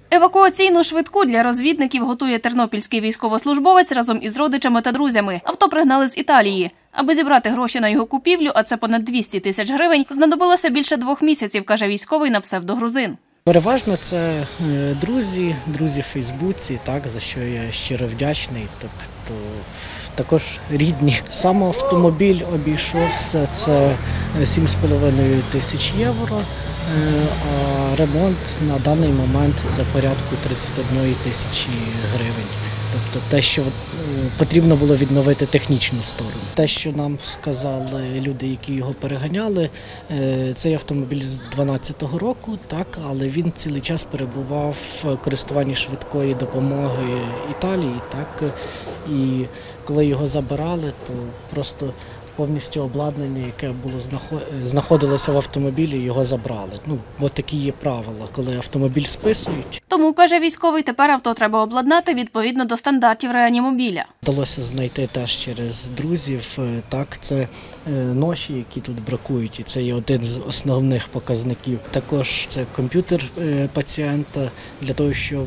Евакуаційну швидку для розвідників готує тернопільський військовослужбовець разом із родичами та друзями. Авто пригнали з Італії. Аби зібрати гроші на його купівлю, а це понад 200 тисяч гривень, знадобилося більше 2 місяців, каже військовий на псевдогрузин. Переважно це друзі в Фейсбуці, за що я щиро вдячний. Тобто також рідні. Сам автомобіль обійшовся, це 7,5 тисяч євро, а ремонт на даний момент це порядку 31 тисячі гривень. Тобто те, що потрібно було відновити технічну сторону. Те, що нам сказали люди, які його переганяли, цей автомобіль з 2012 року, але він цілий час перебував в користуванні швидкої допомоги Італії. І коли його забирали, то просто повністю обладнання, яке знаходилося в автомобілі, його забрали. Бо такі є правила, коли автомобіль списують. Тому, каже військовий, тепер авто треба обладнати відповідно до стандартів реанімобіля. Вдалося знайти теж через друзів. Це ноші, які тут бракують, і це є один з основних показників. Також це комп'ютер пацієнта для того, щоб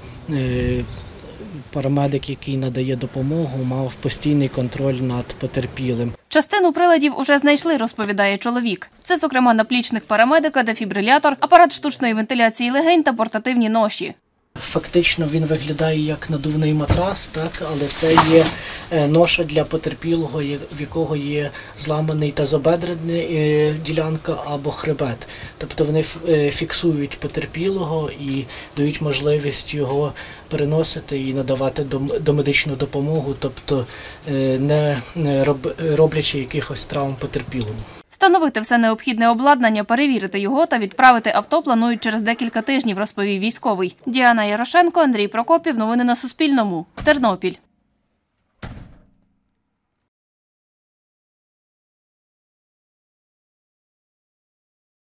парамедик, який надає допомогу, мав постійний контроль над потерпілим. Частину приладів уже знайшли, розповідає чоловік. Це, зокрема, наплічник парамедика, дефібрилятор, апарат штучної вентиляції легень та портативні ноші. Фактично він виглядає як надувний матрас, але це є ноша для потерпілого, в якого є зламаний тазобедрена ділянка або хребет. Тобто вони фіксують потерпілого і дають можливість його переносити і надавати домедичну допомогу, тобто не роблячи якихось травм потерпілому. Встановити все необхідне обладнання, перевірити його та відправити авто планують через декілька тижнів, розповів військовий. Діана Ярошенко, Андрій Прокопів. Новини на Суспільному. Тернопіль.